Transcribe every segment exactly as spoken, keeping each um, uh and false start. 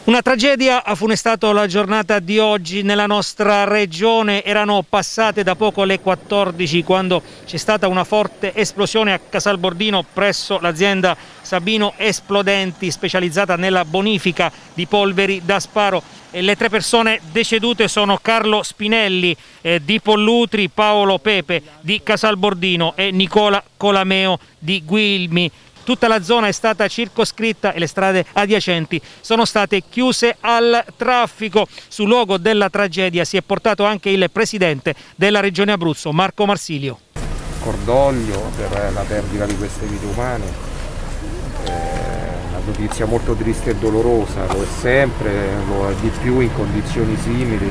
Una tragedia ha funestato la giornata di oggi nella nostra regione. Erano passate da poco le quattordici quando c'è stata una forte esplosione a Casalbordino presso l'azienda Sabino Esplodenti, specializzata nella bonifica di polveri da sparo. E le tre persone decedute sono Carlo Spinelli eh, di Pollutri, Paolo Pepe di Casalbordino e Nicola Colameo di Guilmi. Tutta la zona è stata circoscritta e le strade adiacenti sono state chiuse al traffico. Sul luogo della tragedia si è portato anche il presidente della Regione Abruzzo, Marco Marsilio. Cordoglio per la perdita di queste vite umane, eh, una notizia molto triste e dolorosa, lo è sempre, lo è di più in condizioni simili,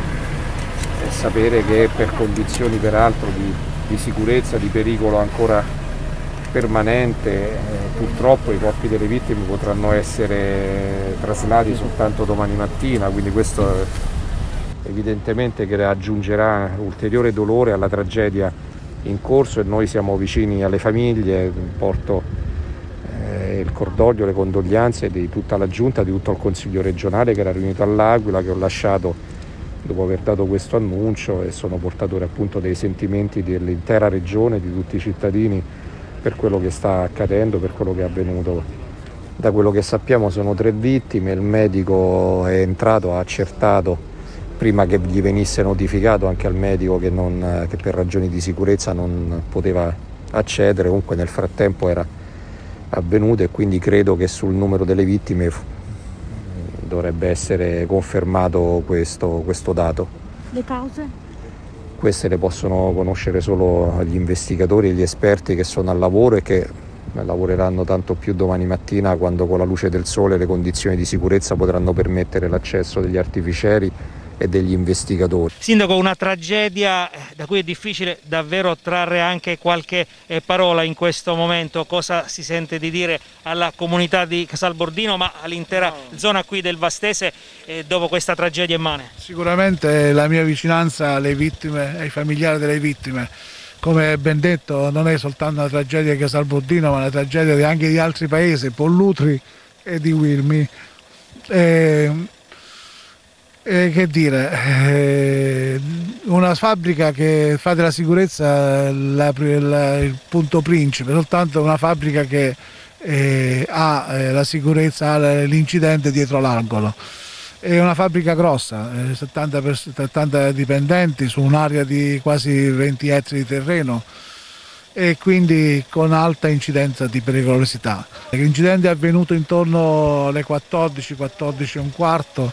e sapere che per condizioni peraltro di, di sicurezza, di pericolo ancora permanente, eh, purtroppo i corpi delle vittime potranno essere traslati soltanto domani mattina, quindi questo evidentemente che aggiungerà ulteriore dolore alla tragedia in corso, e noi siamo vicini alle famiglie. Porto eh, il cordoglio, le condoglianze di tutta la giunta, di tutto il Consiglio regionale che era riunito all'Aquila, che ho lasciato dopo aver dato questo annuncio, e sono portatore appunto dei sentimenti dell'intera regione, di tutti i cittadini, per quello che sta accadendo, per quello che è avvenuto. Da quello che sappiamo sono tre vittime, il medico è entrato, ha accertato, prima che gli venisse notificato anche al medico che, non, che per ragioni di sicurezza non poteva accedere, comunque nel frattempo era avvenuto, e quindi credo che sul numero delle vittime dovrebbe essere confermato questo, questo dato. Le cause? Queste le possono conoscere solo gli investigatori e gli esperti che sono al lavoro e che lavoreranno tanto più domani mattina, quando con la luce del sole le condizioni di sicurezza potranno permettere l'accesso degli artificieri e degli investigatori. Sindaco, una tragedia da cui è difficile davvero trarre anche qualche eh, parola in questo momento. Cosa si sente di dire alla comunità di Casalbordino, ma all'intera no. zona qui del Vastese eh, dopo questa tragedia immane? Sicuramente la mia vicinanza alle vittime, ai familiari delle vittime. Come ben detto, non è soltanto una tragedia di Casalbordino, ma una tragedia anche di altri paesi, Pollutri e di Guilmi. E, e che dire, eh, una fabbrica che fa della sicurezza la, la, il punto principe, soltanto una fabbrica che eh, ha eh, la sicurezza, ha l'incidente dietro l'angolo. È una fabbrica grossa, eh, settanta, settanta dipendenti su un'area di quasi venti ettari di terreno, e quindi con alta incidenza di pericolosità. L'incidente è avvenuto intorno alle quattordici, quattordici e un quarto,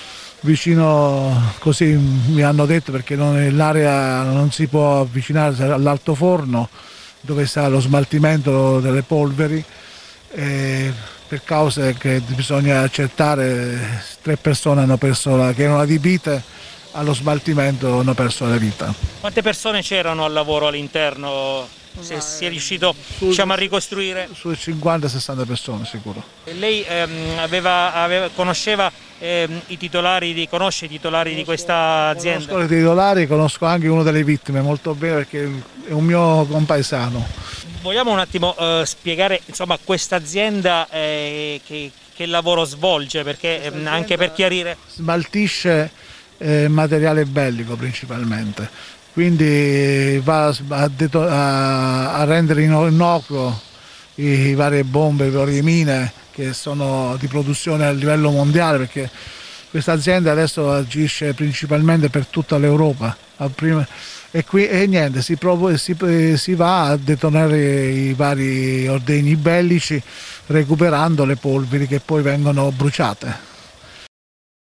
vicino, così mi hanno detto, perché l'area non si può avvicinare all'altoforno dove sta lo smaltimento delle polveri, e per cause che bisogna accertare, tre persone hanno perso la, che erano adibite allo smaltimento, hanno perso la vita. Quante persone c'erano al lavoro all'interno? Se si è riuscito su, diciamo, a ricostruire? Su cinquanta sessanta persone sicuro. E lei ehm, aveva, aveva, conosceva ehm, i titolari, di, conosce i titolari conosco, di questa azienda? Conosco i titolari, conosco anche uno delle vittime molto bene, perché è un mio compaesano. Vogliamo un attimo eh, spiegare insomma questa azienda eh, che, che lavoro svolge, perché ehm, anche per chiarire. Smaltisce eh, materiale bellico principalmente. Quindi va a, a, a rendere innocuo i, i varie bombe, le varie mine che sono di produzione a livello mondiale, perché questa azienda adesso agisce principalmente per tutta l'Europa. E, qui, e niente, si, si, si va a detonare i vari ordigni bellici, recuperando le polveri che poi vengono bruciate.